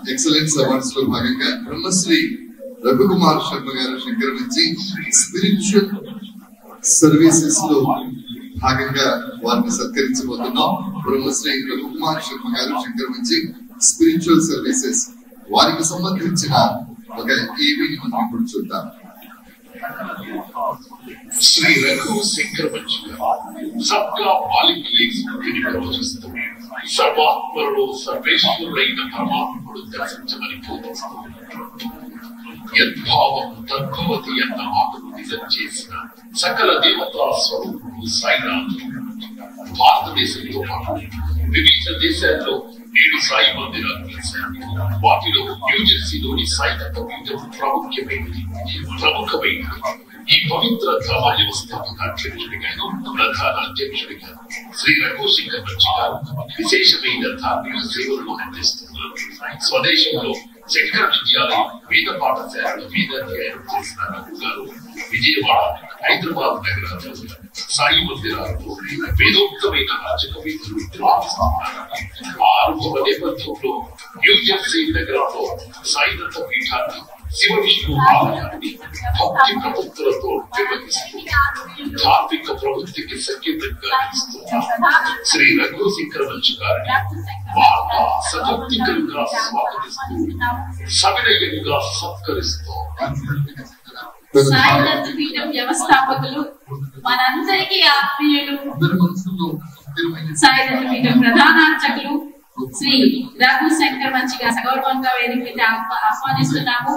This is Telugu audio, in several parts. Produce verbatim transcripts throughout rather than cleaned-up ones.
ఎక్సలెన్స్ అవార్డ్స్ లో భాగంగా బ్రహ్మశ్రీ రఘుకుమార్ శర్మ గారు శంకర్ నుంచి స్పిరిచువల్ సర్వీసెస్ లో భాగంగా వారిని సత్కరించబోతున్నాం. బ్రహ్మశ్రీ రఘుకుమార్ శర్మ గారు శంకర్ నుంచి స్పిరిచువల్ సర్వీసెస్ వారికి సంబంధించిన ఒక ఈవీని మనం ఇప్పుడు చూద్దాం. శ్రీ రఘు శంకర్ మంచి సబ్కా మాలిక్ లేఖని ప్రవచిస్తూ సర్వాత్మరుడు సర్వేశ్వరుడైన పరమాత్ముడు దర్శించమని బోధిస్తూ యద్భావం తద్భవతి అన్న మాటను నిజం చేసిన సకల దేవతా స్వరూపుడు సాయినాథ్ భారతదేశంతో పాటు వివిధ దేశాల్లో ఏడు సాయి మందిరాలు చేశారు. వాటిలో న్యూజెర్సీలోని సాయి పీఠం ప్రాముఖ్యమైనది ప్రముఖమైనది. ఈ పవిత్ర ధామ వ్యవస్థాపక అధ్యక్షుడిగా ప్రధాన అధ్యక్షుడిగా శ్రీ రఘు శంకర్ మంచి గారు విశేషమైన ధార్మిక సేవలను అందిస్తున్నారు. స్వదేశంలో శంకర విద్యాలయం వేద పాఠశాలలో వేదాధ్యాయం చేసిన రఘు గారు విజయవాడ హైదరాబాద్ నగరాల్లో సాయి మందిరాల్లో వేదోక్తమైన రాజక వేదులు నిర్వహిస్తున్నారు. ఆరంభ నేపథ్యంలో న్యూజెర్సీ నగరంలో సాయినాథ పీఠాన్ని శివ విష్ణు ఆలయాన్ని భక్తి ప్రవృత్తులతో నిర్వహిస్తూ ధార్మిక ప్రవృత్తికి సంకేతంగా నిలుస్తున్నారు. శ్రీ రఘు శంకర్ మంచి గారిని వార్త సతృప్తికరంగా స్వాగతిస్తూ సవినయంగా సత్కరిస్తూ సాయినాథ పీఠం వ్యవస్థాపకులు మనందరికీ ఆత్మీయులు సాయినాథ పీఠం ప్రధాన అర్చకులు శ్రీ రఘు శంకర్ మంచి గారు సగౌరవంగా వేదిక మీద ఆహ్వానిస్తున్నాము.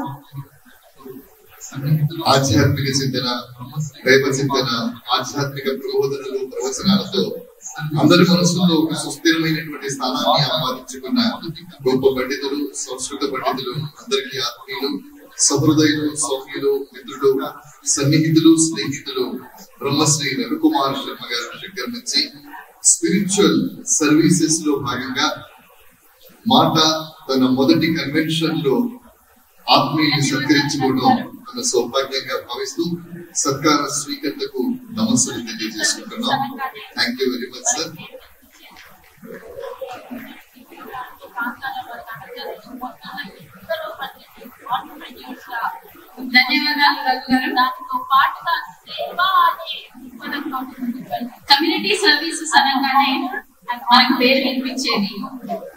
ఆధ్యాత్మిక చింతన, దైవ చింతన, ఆధ్యాత్మిక ప్రబోధనలు, ప్రవచనాలతో అందరి మనసుల్లో ఒక సుస్థిరమైనటువంటి స్థానాన్ని ఆపాదించుకున్న గొప్ప పండితులు, సంస్కృత పండితులు, అందరికీ ఆత్మీయులు, సహృదయులు, సౌమ్యులు, మిత్రులు, సన్నిహితులు, స్నేహితులు బ్రహ్మశ్రీ రఘుకుమార్ శర్మ గారు శంకర్ నుంచి స్పిరిచువల్ సర్వీసెస్ లో భాగంగా మాట తన మొదటి కన్వెన్షన్ లో ఆత్మీయుని సత్కరించుకోవడం తన సౌభాగ్యంగా భావిస్తూ సత్కార స్వీకర్తకు నమస్సులు తెలియజేసుకుంటున్నాం. Thank you very much sir. ధన్యవాదాలు రఘు గారు. దానితో పాటుగా కమ్యూనిటీ సర్వీసెస్ అనగానే మనకు పేరు వినిపించేది